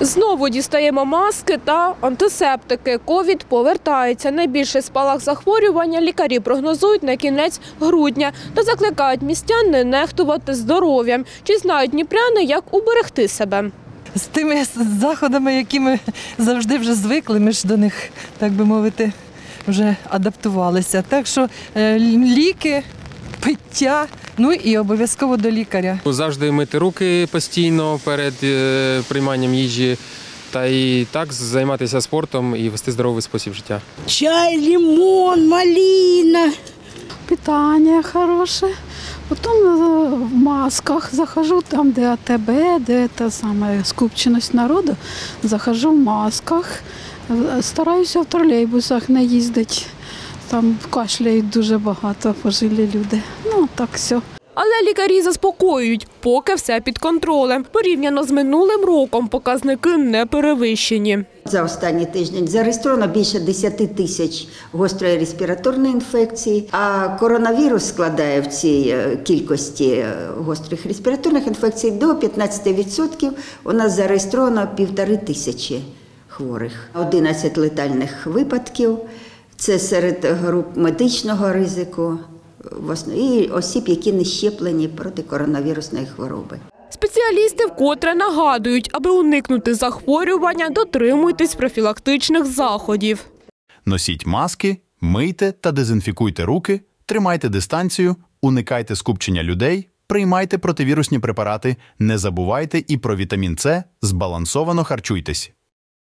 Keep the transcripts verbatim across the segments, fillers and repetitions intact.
Знову дістаємо маски та антисептики. ковід повертається. Найбільший спалах захворювання лікарі прогнозують на кінець грудня та закликають містян не нехтувати здоров'ям. Чи знають дніпряни, як уберегти себе? З тими заходами, які ми завжди вже звикли, ми ж до них, так би мовити, вже адаптувалися. Так що ліки, пиття, ну і обов'язково до лікаря. Завжди мити руки постійно перед прийманням їжі та і так займатися спортом і вести здоровий спосіб життя. Чай, лимон, малина. Питання хороше. Потім в масках захожу там, де АТБ, де та саме скупченість народу. Захожу в масках, стараюся в тролейбусах не їздити. Там кашляють дуже багато, пожилі люди. Ну, так все. Але лікарі заспокоюють, поки все під контролем. Порівняно з минулим роком показники не перевищені. За останній тиждень зареєстровано більше десять тисяч гострої респіраторної інфекції, а коронавірус складає в цій кількості гострих респіраторних інфекцій до п'ятнадцяти відсотків. У нас зареєстровано півтори тисячі хворих. одинадцять летальних випадків. Це серед груп медичного ризику і осіб, які не щеплені проти коронавірусної хвороби. Спеціалісти вкотре нагадують, аби уникнути захворювання, дотримуйтесь профілактичних заходів. Носіть маски, мийте та дезінфікуйте руки, тримайте дистанцію, уникайте скупчення людей, приймайте противірусні препарати, не забувайте і про вітамін С, збалансовано харчуйтесь.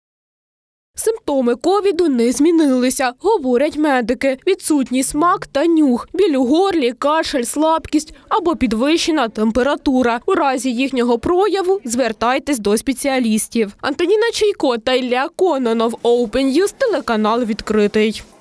Симптоми ковіду не змінилися, говорять медики. Відсутній смак та нюх, біль у горлі, кашель, слабкість або підвищена температура. У разі їхнього прояву звертайтесь до спеціалістів. Антоніна Чайко та Ілля Кононов, Open News, телеканал «Відкритий».